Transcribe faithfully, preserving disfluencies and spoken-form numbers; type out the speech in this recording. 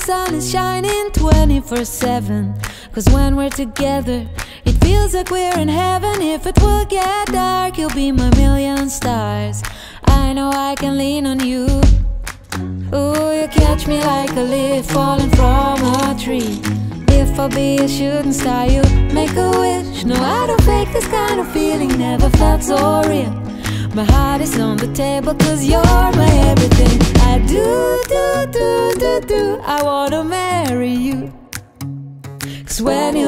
sun is shining twenty-four seven. Cause when we're together, it feels like we're in heaven. If it will get dark, you'll be my million stars. I know I can lean on you. Ooh, you catch me like a leaf falling from a tree. If I'll be a shooting star, you make a wish. No, I don't fake this kind of feeling, never felt so real. My heart is on the table cause you're my everything. I do, do, do, do, do, I wanna marry you. Cause when you